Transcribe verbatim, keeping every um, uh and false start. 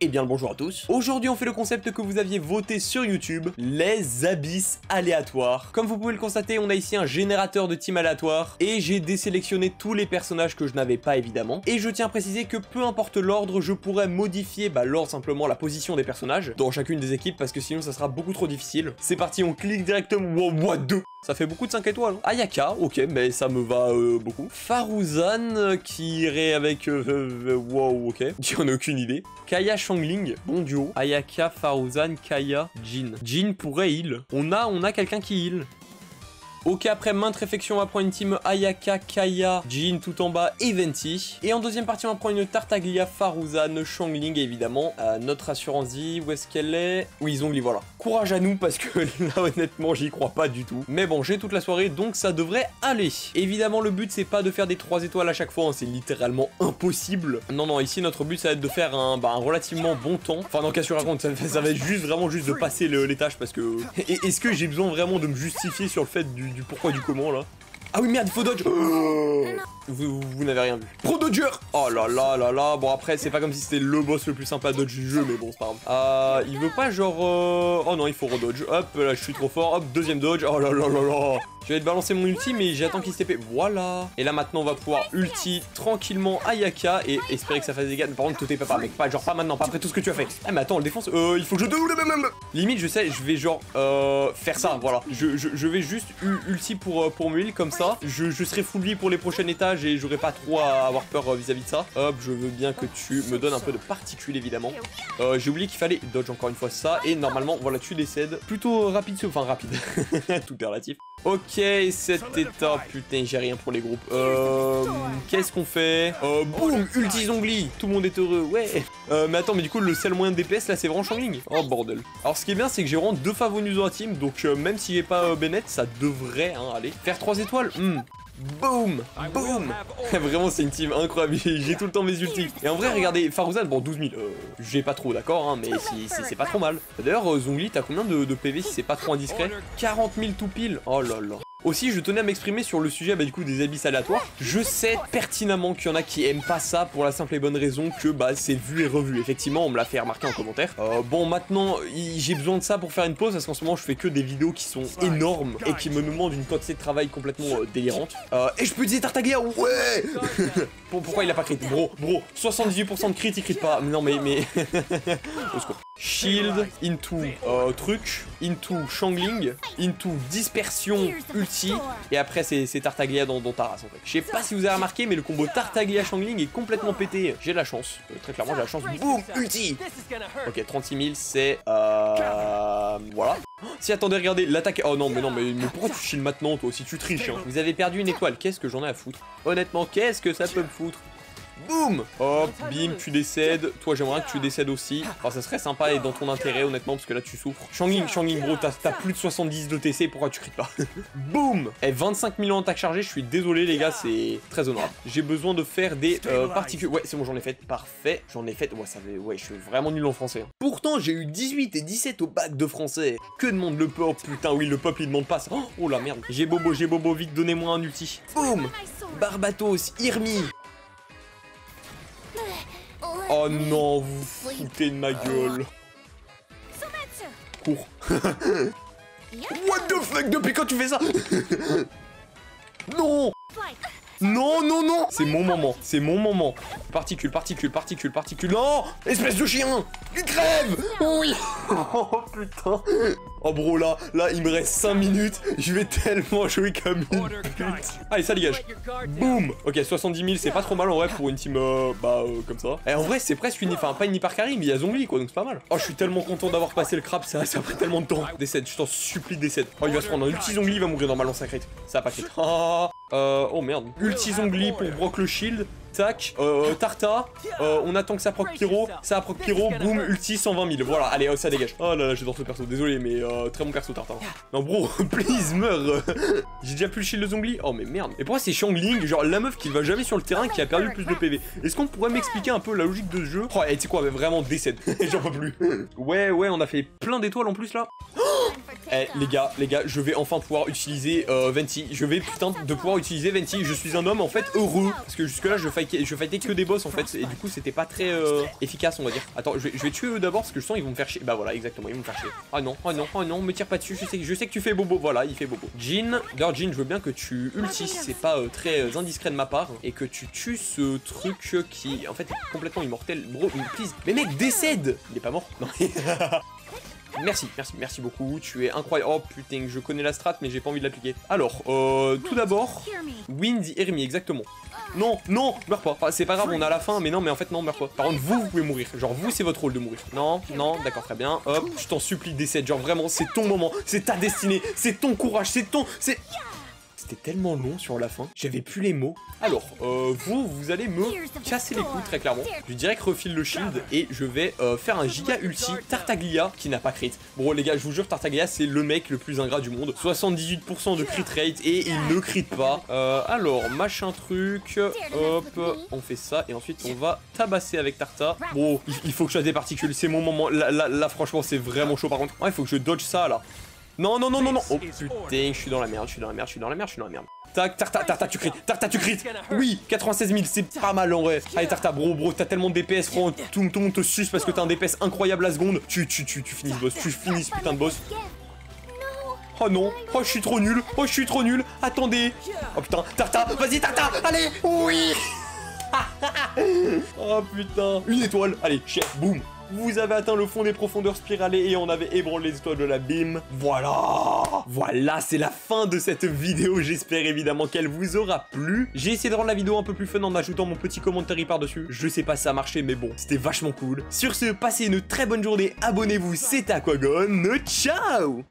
Eh bien le bonjour à tous. Aujourd'hui on fait le concept que vous aviez voté sur YouTube, les abysses aléatoires. Comme vous pouvez le constater, on a ici un générateur de team aléatoire et j'ai désélectionné tous les personnages que je n'avais pas évidemment. Et je tiens à préciser que peu importe l'ordre, je pourrais modifier bah, l'ordre simplement la position des personnages dans chacune des équipes parce que sinon ça sera beaucoup trop difficile. C'est parti, on clique directement. Wow, what deux. Ça fait beaucoup de cinq étoiles. Hein. Ayaka, ok, mais ça me va euh, beaucoup. Farouzan, euh, qui irait avec... Euh, euh, wow, ok. J'en ai aucune idée. Kaya Xiangling, bon duo. Ayaka, Farouzan, Kaya, Jin. Jin pourrait heal. On a, on a quelqu'un qui heal. Ok, après maintes réflexions, on va prendre une team Ayaka, Kaya, Jin tout en bas et Venti. Et en deuxième partie, on va prendre une Tartaglia, Farouzan, Xiangling évidemment. Euh, notre assurance vie, où est-ce qu'elle est? Oui, Zhongli, voilà. Courage à nous parce que là, honnêtement, j'y crois pas du tout. Mais bon, j'ai toute la soirée, donc ça devrait aller. Évidemment, le but, c'est pas de faire des trois étoiles à chaque fois, hein, c'est littéralement impossible. Non, non, ici, notre but, ça va être de faire un, bah, un relativement bon temps. Enfin, non, qu'est-ce que je raconte, ça, ça va être juste, vraiment juste de passer le, les tâches parce que... Est-ce que j'ai besoin vraiment de me justifier sur le fait du... du pourquoi du comment là? Ah oui merde, il faut dodge. Oh, vous, vous, vous n'avez rien vu. Pro dodger. Oh là là là là. Bon après c'est pas comme si c'était le boss le plus sympa à dodge du jeu, mais bon c'est pas grave. Euh, il veut pas genre... Euh... Oh non, il faut redodge. Hop, là je suis trop fort. Hop, deuxième dodge. Oh là là là là. Je vais te balancer mon ulti, mais j'attends qu'il se T P. Voilà. Et là maintenant on va pouvoir ulti tranquillement Ayaka et espérer que ça fasse des dégâts. Mais par contre te T P pas mec. Pas genre pas maintenant, pas après tout ce que tu as fait. Ah mais attends, le défense... Euh, il faut que je... Limite je sais, je vais genre... Euh, faire ça, voilà. Je, je, je vais juste ulti pour, pour me heal comme ça. Je, je serai full vie pour les prochains étages et j'aurai pas trop à avoir peur vis-à-vis -vis de ça. Hop, je veux bien que tu me donnes un peu de particules évidemment. Euh, J'ai oublié qu'il fallait dodge encore une fois ça. Et normalement, voilà, tu décèdes. Plutôt rapide, enfin rapide. Tout est relatif. Ok, cet état, putain, j'ai rien pour les groupes. Euh, Qu'est-ce qu'on fait? euh, Boum, ulti Zhongli. Tout le monde est heureux, ouais. Euh, mais attends, mais du coup, le seul moyen de D P S là, c'est vraiment Xiangling. Oh bordel. Alors, ce qui est bien, c'est que j'ai vraiment deux favoris dans la team. Donc, euh, même si j'ai pas euh, Bennett, ça devrait hein, aller. Faire trois étoiles. Hmm. Boum, boum. Vraiment c'est une team incroyable, j'ai tout le temps mes ultis. Et en vrai regardez, Farouzan, bon douze mille, euh, j'ai pas trop d'accord hein, mais c'est pas trop mal. D'ailleurs euh, Zhongli, t'as combien de, de P V si c'est pas trop indiscret? Quarante mille tout pile. Oh là là. Aussi, je tenais à m'exprimer sur le sujet bah, du coup des abysses aléatoires. Je sais pertinemment qu'il y en a qui aiment pas ça pour la simple et bonne raison que bah c'est vu et revu. Effectivement, on me l'a fait remarquer en commentaire. Euh, bon, maintenant, j'ai besoin de ça pour faire une pause parce qu'en ce moment, je fais que des vidéos qui sont énormes et qui me demandent une quantité de travail complètement euh, délirante. Euh, et je peux utiliser Tartaglia, ouais. Pourquoi il a pas crit? Bro, bro, soixante-dix-huit pour cent de crit, il crit pas. Non mais, mais... Au secours. Shield, into euh, truc, into Xiangling, into dispersion ulti, et après c'est Tartaglia dans, dans ta race en fait. Je sais pas si vous avez remarqué, mais le combo Tartaglia Xiangling est complètement pété. J'ai de la chance, euh, très clairement j'ai la chance. Boum, ulti. Ok, trente-six mille c'est... Euh... Voilà. Si attendez, regardez, l'attaque... Oh non, mais non, mais, mais pourquoi tu chilles maintenant toi? Si tu triches, hein. Vous avez perdu une étoile, qu'est-ce que j'en ai à foutre? Honnêtement, qu'est-ce que ça peut me foutre? Boum. Hop, bim, tu décèdes. Toi, j'aimerais que tu décèdes aussi. Enfin, ça serait sympa et dans ton intérêt, honnêtement, parce que là, tu souffres. Xiangling, Xiangling, bro, t'as plus de soixante-dix de T C, pourquoi tu cries pas? Boum. Et vingt-cinq mille en attaque chargée, je suis désolé, les gars, c'est très honorable. J'ai besoin de faire des euh, particules. Ouais, c'est bon, j'en ai fait. Parfait, j'en ai fait. Ouais, ça fait... ouais, je suis vraiment nul en français. Hein. Pourtant, j'ai eu dix-huit et dix-sept au bac de français. Que demande le peuple? Putain, oui, le peuple, il demande pas ça. Oh, oh la merde. J'ai bobo, j'ai bobo, vite, donnez-moi un ulti. Boum. Barbatos, Irmi. Oh non, vous foutez de ma gueule. Cours. What the fuck, depuis quand tu fais ça? Non. Non, non, non. C'est mon moment, c'est mon moment. Particule, particule, particule, particule. Non. Espèce de chien. Il crève. Oui. Oh putain. Oh bro, là, là, il me reste cinq minutes. Je vais tellement jouer comme une pute. Allez, ça dégage. Boum. Ok, soixante-dix mille, c'est pas trop mal en vrai pour une team, euh, bah, euh, comme ça. Et en vrai, c'est presque une... Enfin, pas une hyper carry, mais il y a Zhongli, quoi, donc c'est pas mal. Oh, je suis tellement content d'avoir passé le crap, ça, ça a pris tellement de temps. Décède, je t'en supplie, décède. Oh, il va se prendre un ulti Zhongli, il va mourir normalement, ça crête. Ça a pas crête. Oh, euh, oh merde. Ulti Zhongli pour broc le shield. Tac, euh, Tarta, euh, on attend que ça proc Pyro, ça proc Pyro, boum, ulti cent vingt mille, voilà, allez, oh, ça dégage. Oh là là, j'adore ce perso, désolé, mais euh, très bon perso Tarta. Non bro, please, meurs. J'ai déjà plus le shield de Zhongli, oh mais merde. Et pourquoi c'est Xiangling, genre la meuf qui va jamais sur le terrain, qui a perdu le plus de P V? Est-ce qu'on pourrait m'expliquer un peu la logique de ce jeu? Oh, et tu sais quoi, mais vraiment décède, j'en peux plus. Ouais, ouais, on a fait plein d'étoiles en plus là. Eh les gars, les gars, je vais enfin pouvoir utiliser euh, Venti. Je vais putain de pouvoir utiliser Venti. Je suis un homme en fait heureux. Parce que jusque là je faisais fightais, je fightais que des boss en fait, et du coup c'était pas très euh, efficace on va dire. Attends, je vais, je vais tuer eux d'abord parce que je sens ils vont me faire chier. Bah voilà, exactement, ils vont me faire chier. Ah non, ah non, ah non, me tire pas dessus, je sais, je sais que tu fais bobo, voilà, il fait bobo. Jean, d'ailleurs Jean, je veux bien que tu ultis, c'est pas euh, très euh, indiscret de ma part, et que tu tues ce truc qui en fait est complètement immortel. Bro, please, mais mec, décède. Il est pas mort? Non. Merci, merci, merci beaucoup, tu es incroyable. Oh putain, je connais la strat mais j'ai pas envie de l'appliquer. Alors, euh, tout d'abord, Wind Ermi, exactement. Non, non, meurs pas. Enfin, c'est pas grave, on est à la fin, mais non, mais en fait, non, meurs pas. Par contre, vous, vous pouvez mourir. Genre, vous, c'est votre rôle de mourir. Non, non, d'accord, très bien. Hop, je t'en supplie, décède. Genre, vraiment, c'est ton moment, c'est ta destinée, c'est ton courage, c'est ton... c'est... C'était tellement long sur la fin, j'avais plus les mots. Alors, euh, vous, vous allez me casser les couilles très clairement. Je direct refile le shield et je vais euh, faire un giga ulti Tartaglia qui n'a pas crit. Bon les gars, je vous jure, Tartaglia c'est le mec le plus ingrat du monde. soixante-dix-huit pour cent de crit rate et il ne crit pas. Euh, alors, machin truc, hop, on fait ça et ensuite on va tabasser avec Tarta. Bon, il, il faut que je fasse des particules, c'est mon moment. Là, là, là franchement, c'est vraiment chaud par contre. Ouais, il faut que je dodge ça là. Non, non, non, non, non. Oh putain, je suis dans la merde, je suis dans la merde, je suis dans la merde, je suis dans la merde. Tac, Tarta, Tarta, tu crit, Tarta, tu crit. Oui, quatre-vingt-seize mille, c'est pas mal en vrai. Allez, Tarta, bro, bro, t'as tellement de D P S, front, tout, tout le monde te suce parce que t'as un D P S incroyable la seconde. Tu, tu, tu, tu finis ce boss, tu finis ce putain de boss. Oh non, oh je suis trop nul, oh je suis trop nul. Attendez. Oh putain, Tarta, vas-y Tarta, allez, oui. Oh putain, une étoile, allez, chef, boum. Vous avez atteint le fond des profondeurs spiralées et on avait ébranlé les étoiles de l'abîme. Voilà. Voilà, c'est la fin de cette vidéo. J'espère évidemment qu'elle vous aura plu. J'ai essayé de rendre la vidéo un peu plus fun en ajoutant mon petit commentaire par-dessus. Je sais pas si ça a marché, mais bon, c'était vachement cool. Sur ce, passez une très bonne journée. Abonnez-vous, c'était Aquagon. Ciao.